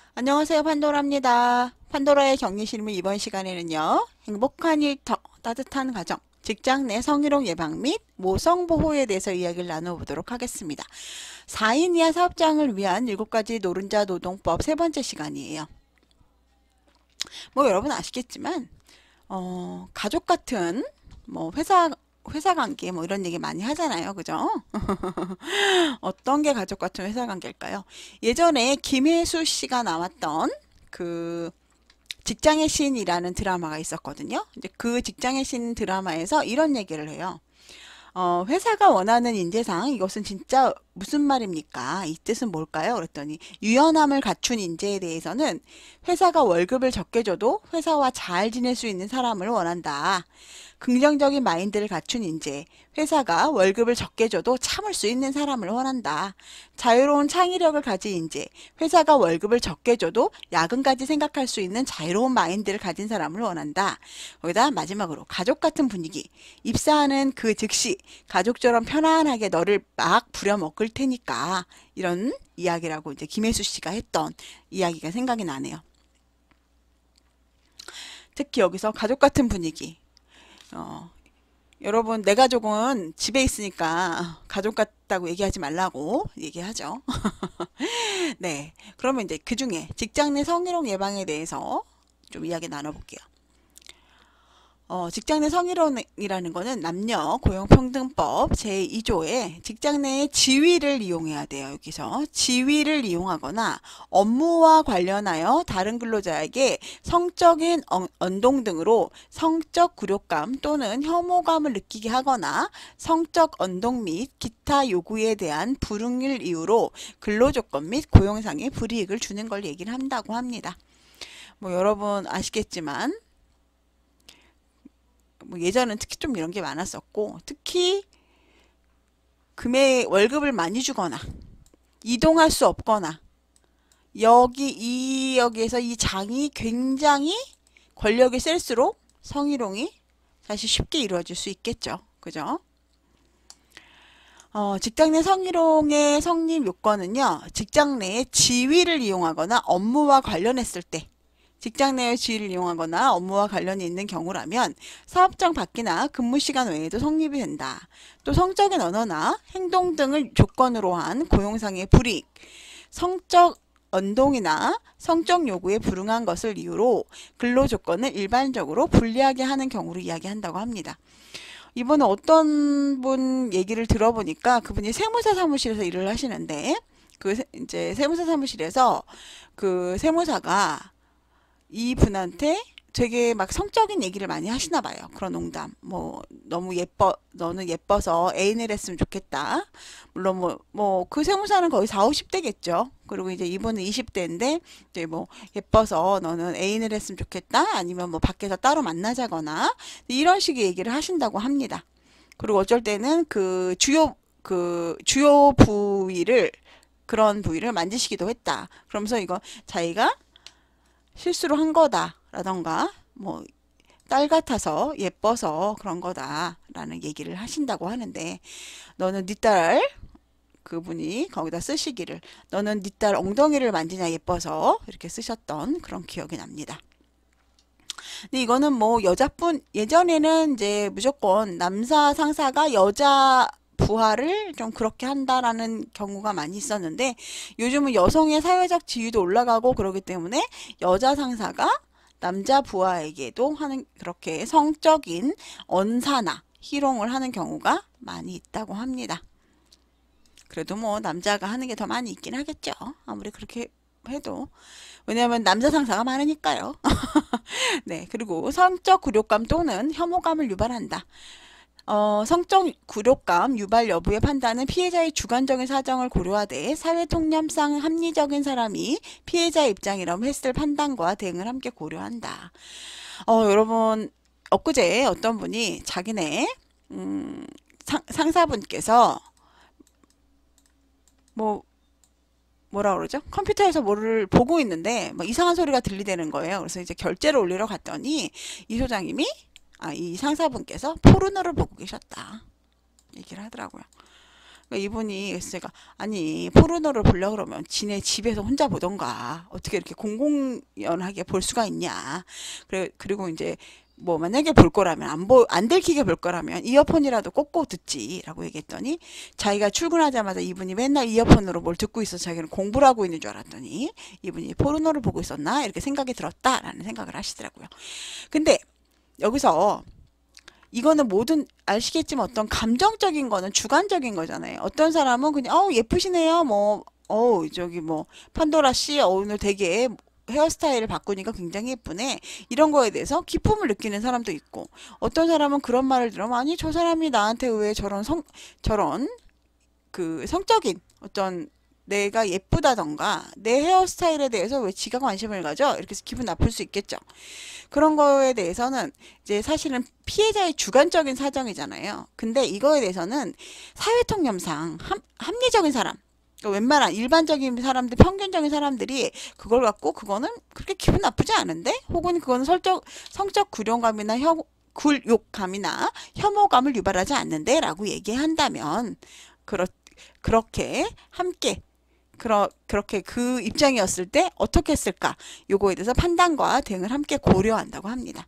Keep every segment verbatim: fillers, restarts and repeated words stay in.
안녕하세요, 판도라입니다. 판도라의 격리실무 이번 시간에는요, 행복한 일, 더 따뜻한 가정, 직장 내 성희롱 예방 및 모성 보호에 대해서 이야기를 나눠보도록 하겠습니다. 사 인 이하 사업장을 위한 일곱 가지 노른자 노동법 세 번째 시간이에요. 뭐 여러분 아시겠지만 어, 가족 같은 뭐 회사 회사 관계 뭐 이런 얘기 많이 하잖아요. 그죠? 어떤 게 가족 같은 회사 관계일까요? 예전에 김혜수 씨가 나왔던 그 직장의 신이라는 드라마가 있었거든요. 이제 그 직장의 신 드라마에서 이런 얘기를 해요. 어, 회사가 원하는 인재상 이것은 진짜 무슨 말입니까? 이 뜻은 뭘까요? 그랬더니 유연함을 갖춘 인재에 대해서는 회사가 월급을 적게 줘도 회사와 잘 지낼 수 있는 사람을 원한다. 긍정적인 마인드를 갖춘 인재, 회사가 월급을 적게 줘도 참을 수 있는 사람을 원한다. 자유로운 창의력을 가진 인재, 회사가 월급을 적게 줘도 야근까지 생각할 수 있는 자유로운 마인드를 가진 사람을 원한다. 거기다 마지막으로 가족 같은 분위기, 입사하는 그 즉시 가족처럼 편안하게 너를 막 부려먹을 테니까 이런 이야기라고 이제 김혜수 씨가 했던 이야기가 생각이 나네요. 특히 여기서 가족 같은 분위기. 어, 여러분, 내 가족은 집에 있으니까 가족 같다고 얘기하지 말라고 얘기하죠. 네. 그러면 이제 그 중에 직장 내 성희롱 예방에 대해서 좀 이야기 나눠볼게요. 어, 직장 내 성희롱이라는 거는 남녀 고용평등법 제이 조에 직장 내의 지위를 이용해야 돼요. 여기서 지위를 이용하거나 업무와 관련하여 다른 근로자에게 성적인 언동 등으로 성적 굴욕감 또는 혐오감을 느끼게 하거나 성적 언동 및 기타 요구에 대한 불응일 이유로 근로조건 및 고용상의 불이익을 주는 걸 얘기를 한다고 합니다. 뭐 여러분 아시겠지만 뭐 예전은 특히 좀 이런 게 많았었고, 특히 금액 월급을 많이 주거나 이동할 수 없거나 여기 이 여기에서 이 장이 굉장히 권력이 셀수록 성희롱이 사실 쉽게 이루어질 수 있겠죠. 그죠? 어, 직장 내 성희롱의 성립 요건은요, 직장 내의 지위를 이용하거나 업무와 관련했을 때, 직장 내의 지위를 이용하거나 업무와 관련이 있는 경우라면 사업장 밖이나 근무 시간 외에도 성립이 된다. 또 성적인 언어나 행동 등을 조건으로 한 고용상의 불이익, 성적 언동이나 성적 요구에 불응한 것을 이유로 근로 조건을 일반적으로 불리하게 하는 경우를 이야기한다고 합니다. 이번에 어떤 분 얘기를 들어보니까 그분이 세무사 사무실에서 일을 하시는데 그 이제 세무사 사무실에서 그 세무사가 이분한테 되게 막 성적인 얘기를 많이 하시나 봐요. 그런 농담. 뭐 너무 예뻐 너는 예뻐서 애인을 했으면 좋겠다. 물론 뭐 뭐 그 세무사는 거의 사오십 대겠죠. 그리고 이제 이분은 이십 대인데 이제 뭐 예뻐서 너는 애인을 했으면 좋겠다. 아니면 뭐 밖에서 따로 만나자거나 이런 식의 얘기를 하신다고 합니다. 그리고 어쩔 때는 그 주요 그 주요 부위를 그런 부위를 만지시기도 했다. 그러면서 이거 자기가 실수로 한 거다라던가 뭐 딸 같아서 예뻐서 그런 거다라는 얘기를 하신다고 하는데 너는 네 딸 그분이 거기다 쓰시기를 너는 네 딸 엉덩이를 만지냐 예뻐서 이렇게 쓰셨던 그런 기억이 납니다. 근데 이거는 뭐 여자뿐 예전에는 이제 무조건 남사 상사가 여자 부하를 좀 그렇게 한다라는 경우가 많이 있었는데 요즘은 여성의 사회적 지위도 올라가고 그러기 때문에 여자 상사가 남자 부하에게도 하는 그렇게 성적인 언사나 희롱을 하는 경우가 많이 있다고 합니다. 그래도 뭐 남자가 하는 게 더 많이 있긴 하겠죠. 아무리 그렇게 해도. 왜냐하면 남자 상사가 많으니까요. 네, 그리고 성적 굴욕감 또는 혐오감을 유발한다. 어, 성적 굴욕감 유발 여부의 판단은 피해자의 주관적인 사정을 고려하되 사회통념상 합리적인 사람이 피해자의 입장이라면 했을 판단과 대응을 함께 고려한다. 어, 여러분 엊그제 어떤 분이 자기네 음, 상, 상사분께서 뭐 뭐라 그러죠? 컴퓨터에서 뭐를 보고 있는데 뭐 이상한 소리가 들리대는 거예요. 그래서 이제 결제를 올리러 갔더니 이 소장님이 아, 이 상사분께서 포르노를 보고 계셨다 얘기를 하더라고요. 그러니까 이분이 그래서 제가 아니 포르노를 보려고 그러면 지네 집에서 혼자 보던가 어떻게 이렇게 공공연하게 볼 수가 있냐. 그래, 그리고 이제 뭐 만약에 볼 거라면 안 보, 안 들키게 볼 거라면 이어폰이라도 꽂고 듣지라고 얘기했더니 자기가 출근하자마자 이분이 맨날 이어폰으로 뭘 듣고 있어 자기는 공부를 하고 있는 줄 알았더니 이분이 포르노를 보고 있었나 이렇게 생각이 들었다라는 생각을 하시더라고요. 근데 여기서 이거는 모든 아시겠지만 어떤 감정적인 거는 주관적인 거잖아요. 어떤 사람은 그냥 어 예쁘시네요. 뭐 어 저기 뭐 판도라 씨 어, 오늘 되게 헤어스타일을 바꾸니까 굉장히 예쁘네. 이런 거에 대해서 기쁨을 느끼는 사람도 있고 어떤 사람은 그런 말을 들으면 아니 저 사람이 나한테 왜 저런 성 저런 그 성적인 어떤 내가 예쁘다던가 내 헤어스타일에 대해서 왜 지가 관심을 가져? 이렇게 해서 기분 나쁠 수 있겠죠. 그런 거에 대해서는 이제 사실은 피해자의 주관적인 사정이잖아요. 근데 이거에 대해서는 사회통념상 합, 합리적인 사람 그러니까 웬만한 일반적인 사람들, 평균적인 사람들이 그걸 갖고 그거는 그렇게 기분 나쁘지 않은데? 혹은 그거는 설적, 성적 굴욕감이나 혐, 굴욕감이나 혐오감을 유발하지 않는데? 라고 얘기한다면 그렇, 그렇게 함께 그러, 그렇게 그 입장이었을 때 어떻게 했을까? 요거에 대해서 판단과 대응을 함께 고려한다고 합니다.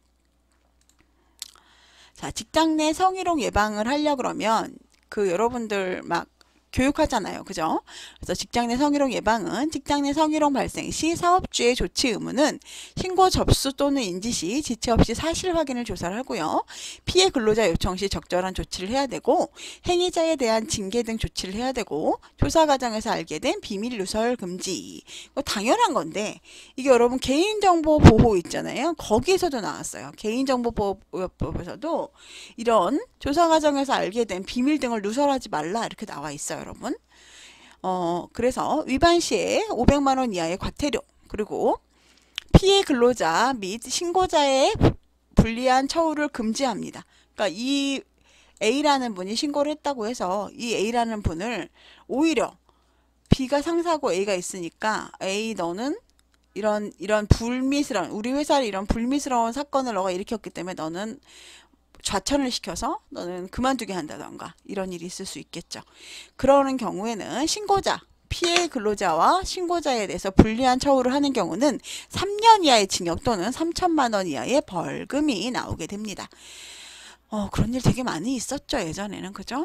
자, 직장 내 성희롱 예방을 하려 그러면 그 여러분들 막 교육하잖아요. 그죠? 그래서 직장 내 성희롱 예방은 직장 내 성희롱 발생 시 사업주의 조치 의무는 신고 접수 또는 인지 시 지체 없이 사실 확인을 조사를 하고요. 피해 근로자 요청 시 적절한 조치를 해야 되고 행위자에 대한 징계 등 조치를 해야 되고 조사 과정에서 알게 된 비밀 누설 금지. 이거 당연한 건데 이게 여러분 개인정보 보호 있잖아요. 거기에서도 나왔어요. 개인정보보호법에서도 이런 조사 과정에서 알게 된 비밀 등을 누설하지 말라 이렇게 나와 있어요. 여러분. 어, 그래서 위반 시에 오백만 원 이하의 과태료 그리고 피해 근로자 및 신고자의 불리한 처우를 금지합니다. 그러니까 이 A라는 분이 신고를 했다고 해서 이 A라는 분을 오히려 B가 상사고 A가 있으니까 A 너는 이런 이런 불미스러운 우리 회사를 이런 불미스러운 사건을 너가 일으켰기 때문에 너는 좌천을 시켜서 너는 그만두게 한다던가 이런 일이 있을 수 있겠죠. 그러는 경우에는 신고자, 피해 근로자와 신고자에 대해서 불리한 처우를 하는 경우는 삼 년 이하의 징역 또는 삼천만 원 이하의 벌금이 나오게 됩니다. 어, 그런 일 되게 많이 있었죠. 예전에는. 그죠?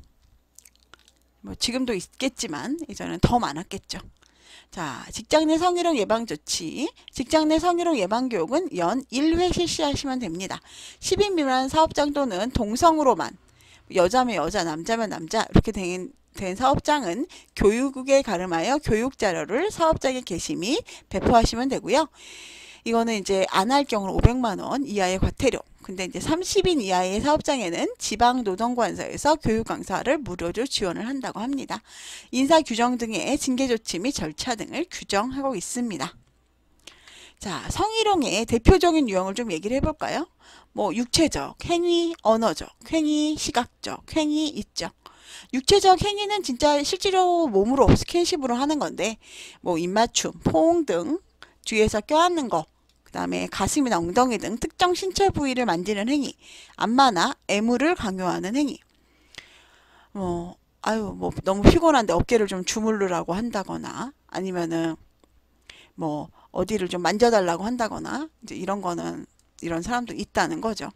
뭐 지금도 있겠지만 예전에는 더 많았겠죠. 자, 직장 내 성희롱 예방 조치. 직장 내 성희롱 예방 교육은 연 일 회 실시하시면 됩니다. 십 인 미만 사업장 또는 동성으로만 여자면 여자, 남자면 남자 이렇게 된, 된 사업장은 교육에 가름하여 교육 자료를 사업장에 게시 및 배포하시면 되고요. 이거는 이제 안 할 경우는 오백만 원 이하의 과태료. 근데 이제 삼십 인 이하의 사업장에는 지방노동관서에서 교육 강사를 무료로 지원을 한다고 합니다. 인사 규정 등의 징계 조치 및 절차 등을 규정하고 있습니다. 자, 성희롱의 대표적인 유형을 좀 얘기를 해볼까요? 뭐 육체적, 행위, 언어적, 행위, 시각적, 행위, 이적. 육체적 행위는 진짜 실제로 몸으로 스킨십으로 하는 건데 뭐 입맞춤, 포옹 등 뒤에서 껴안는 거 그 다음에 가슴이나 엉덩이 등 특정 신체 부위를 만지는 행위, 안마나 애무를 강요하는 행위. 뭐 아유 뭐 너무 피곤한데 어깨를 좀 주물르라고 한다거나 아니면은 뭐 어디를 좀 만져달라고 한다거나 이제 이런 거는 이런 사람도 있다는 거죠.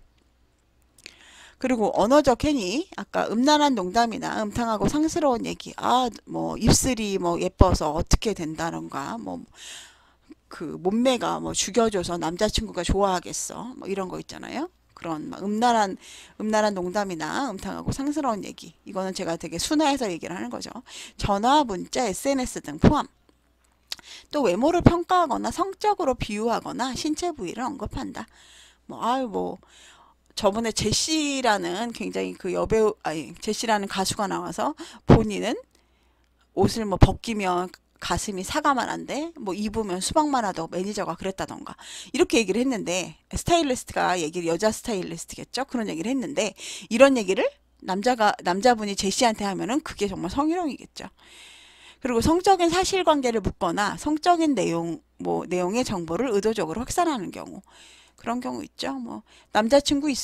그리고 언어적 행위, 아까 음란한 농담이나 음탕하고 상스러운 얘기, 아 뭐 입술이 뭐 예뻐서 어떻게 된다던가 뭐 그 몸매가 뭐 죽여줘서 남자친구가 좋아하겠어 뭐 이런 거 있잖아요. 그런 막 음란한 음란한 농담이나 음탕하고 상스러운 얘기 이거는 제가 되게 순화해서 얘기를 하는 거죠. 전화, 문자, 에스엔에스 등 포함. 또 외모를 평가하거나 성적으로 비유하거나 신체 부위를 언급한다. 뭐 아유 뭐 저번에 제시라는 굉장히 그 여배우 아니 제시라는 가수가 나와서 본인은 옷을 뭐 벗기면 가슴이 사과만 한데 뭐 입으면 수박만 하다고 매니저가 그랬다던가 이렇게 얘기를 했는데 스타일리스트가 얘기를 여자 스타일리스트겠죠 그런 얘기를 했는데 이런 얘기를 남자가 남자분이 제시한테 하면은 그게 정말 성희롱이겠죠. 그리고 성적인 사실관계를 묻거나 성적인 내용 뭐 내용의 정보를 의도적으로 확산하는 경우 그런 경우 있죠. 뭐 남자친구 있어?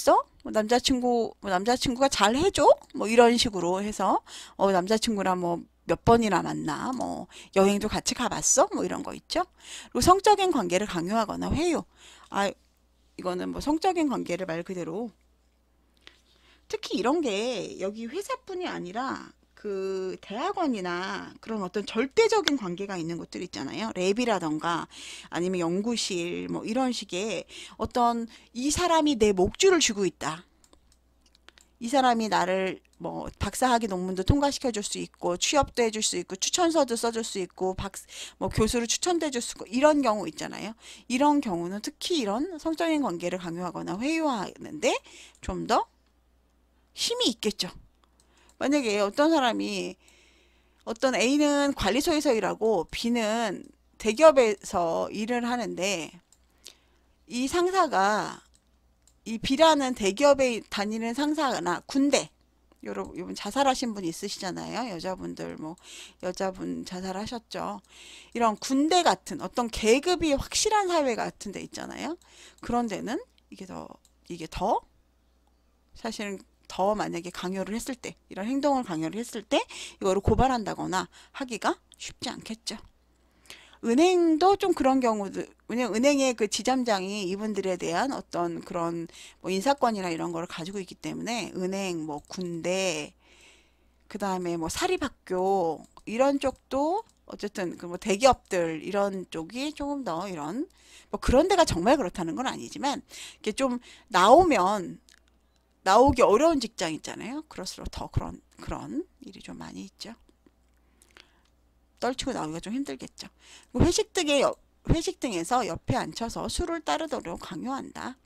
뭐 남자친구, 뭐 남자친구가 잘 해줘? 뭐 이런 식으로 해서, 어, 남자친구랑 뭐 몇 번이나 만나, 뭐 여행도 같이 가봤어? 뭐 이런 거 있죠. 그리고 성적인 관계를 강요하거나 회유. 아, 이거는 뭐 성적인 관계를 말 그대로, 특히 이런 게 여기 회사뿐이 아니라 그 대학원이나 그런 어떤 절대적인 관계가 있는 곳들 있잖아요. 랩이라던가 아니면 연구실 뭐 이런 식의 어떤 이 사람이 내 목줄을 쥐고 있다. 이 사람이 나를 뭐 박사학위 논문도 통과시켜 줄 수 있고 취업도 해줄 수 있고 추천서도 써줄 수 있고 박 뭐 교수를 추천도 해줄 수 있고 이런 경우 있잖아요. 이런 경우는 특히 이런 성적인 관계를 강요하거나 회유하는데 좀 더 힘이 있겠죠. 만약에 어떤 사람이 어떤 A는 관리소에서 일하고 B는 대기업에서 일을 하는데 이 상사가 이 B라는 대기업에 다니는 상사나 군대, 여러분, 여러분 자살하신 분 있으시잖아요. 여자분들 뭐 여자분 자살하셨죠. 이런 군대 같은 어떤 계급이 확실한 사회 같은 데 있잖아요. 그런 데는 이게 더 이게 더 사실은 더 만약에 강요를 했을 때 이런 행동을 강요를 했을 때 이거를 고발한다거나 하기가 쉽지 않겠죠. 은행도 좀 그런 경우도, 왜냐면 은행의 그 지점장이 이분들에 대한 어떤 그런 뭐 인사권이나 이런 거를 가지고 있기 때문에 은행, 뭐 군대, 그 다음에 뭐 사립학교 이런 쪽도 어쨌든 그 뭐 대기업들 이런 쪽이 조금 더 이런 뭐 그런 데가 정말 그렇다는 건 아니지만 이게 좀 나오면 나오기 어려운 직장 있잖아요. 그럴수록 더 그런 그런 일이 좀 많이 있죠. 떨치고 나오기가 좀 힘들겠죠. 회식 등에 회식 등에서 옆에 앉혀서 술을 따르도록 강요한다.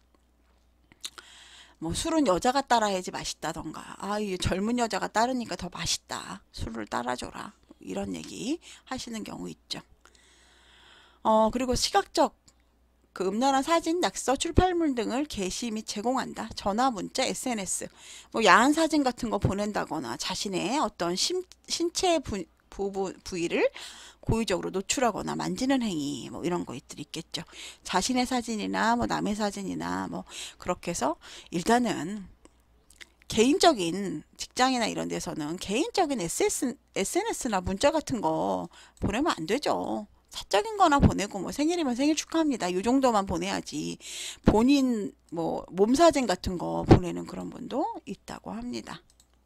뭐 술은 여자가 따라야지 맛있다던가, 아, 이 젊은 여자가 따르니까 더 맛있다. 술을 따라줘라. 이런 얘기 하시는 경우 있죠. 어, 그리고 시각적 그 음란한 사진, 낙서, 출판물 등을 게시 및 제공한다. 전화, 문자, 에스엔에스, 뭐 야한 사진 같은 거 보낸다거나 자신의 어떤 신, 신체 부, 부부, 부위를 고의적으로 노출하거나 만지는 행위, 뭐 이런 것들이 있겠죠. 자신의 사진이나 뭐 남의 사진이나 뭐 그렇게 해서 일단은 개인적인 직장이나 이런 데서는 개인적인 에스엔에스, 에스엔에스나 문자 같은 거 보내면 안 되죠. 사적인 거나 보내고 뭐 생일이면 생일 축하합니다. 이 정도만 보내야지. 본인 뭐 몸사진 같은 거 보내는 그런 분도 있다고 합니다.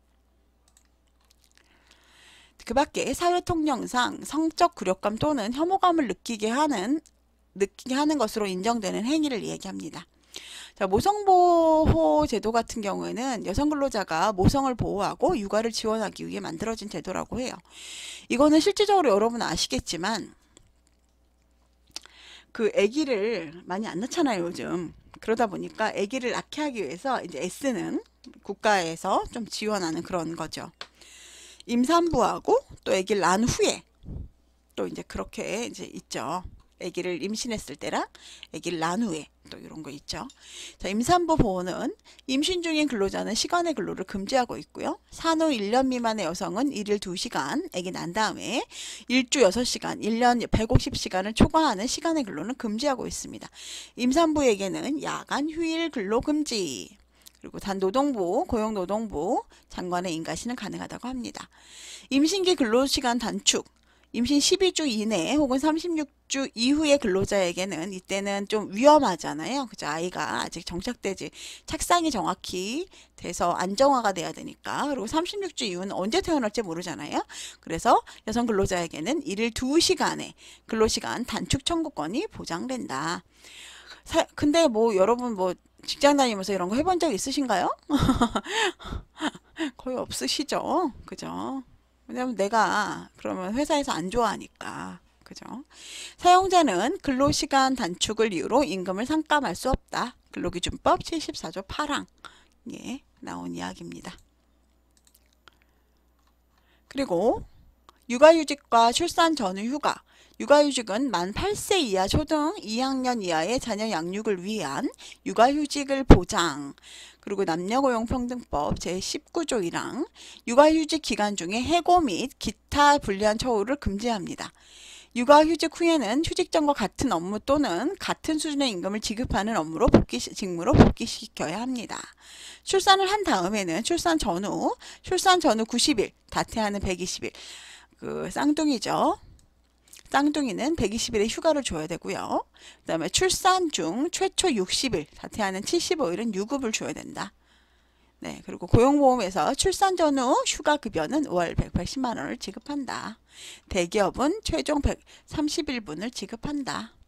그 밖에 사회통념상 성적 굴욕감 또는 혐오감을 느끼게 하는 느끼게 하는 것으로 인정되는 행위를 얘기합니다. 자, 모성보호 제도 같은 경우에는 여성 근로자가 모성을 보호하고 육아를 지원하기 위해 만들어진 제도라고 해요. 이거는 실질적으로 여러분 아시겠지만 그 아기를 많이 안 낳잖아요, 요즘. 그러다 보니까 아기를 낳게 하기 위해서 이제 애쓰는 국가에서 좀 지원하는 그런 거죠. 임산부하고 또 아기를 낳은 후에 또 이제 그렇게 이제 있죠. 아기를 임신했을 때랑 아기를 낳은 후에 또 이런 거 있죠. 자, 임산부 보호는 임신 중인 근로자는 시간의 근로를 금지하고 있고요. 산후 일 년 미만의 여성은 일일 두 시간, 아기 난 다음에 일주 여섯 시간, 일 년 백오십 시간을 초과하는 시간의 근로는 금지하고 있습니다. 임산부에게는 야간 휴일 근로 금지, 그리고 단노동부, 고용노동부 장관의 인가시는 가능하다고 합니다. 임신기 근로시간 단축, 임신 십이 주 이내 혹은 삼십육 주 이후의 근로자에게는 이때는 좀 위험하잖아요. 그죠? 아이가 아직 정착되지, 착상이 정확히 돼서 안정화가 돼야 되니까. 그리고 삼십육 주 이후는 언제 태어날지 모르잖아요. 그래서 여성 근로자에게는 일일 두 시간의 근로시간 단축 청구권이 보장된다. 사, 근데 뭐 여러분 뭐 직장 다니면서 이런 거 해본 적 있으신가요? 거의 없으시죠? 그죠? 왜냐면 내가 그러면 회사에서 안 좋아하니까. 그죠? 사용자는 근로시간 단축을 이유로 임금을 삭감할 수 없다. 근로기준법 칠십사 조 팔 항 예, 나온 이야기입니다. 그리고 육아휴직과 출산 전후 휴가. 육아휴직은 만 팔 세 이하 초등 이 학년 이하의 자녀 양육을 위한 육아휴직을 보장. 그리고 남녀고용평등법 제십구 조 일 항 육아휴직 기간 중에 해고 및 기타 불리한 처우를 금지합니다. 육아휴직 후에는 휴직 전과 같은 업무 또는 같은 수준의 임금을 지급하는 업무로 복귀, 직무로 복귀시켜야 합니다. 출산을 한 다음에는 출산 전후, 출산 전후 구십 일, 다태아는 백이십 일, 그 쌍둥이죠. 쌍둥이는 백이십 일의 휴가를 줘야 되고요. 그 다음에 출산 중 최초 육십 일, 다태아는 칠십오 일은 유급을 줘야 된다. 네, 그리고 고용보험에서 출산 전후 휴가 급여는 월 백팔십만 원을 지급한다. 대기업은 최종 백삼십 일분을 지급한다.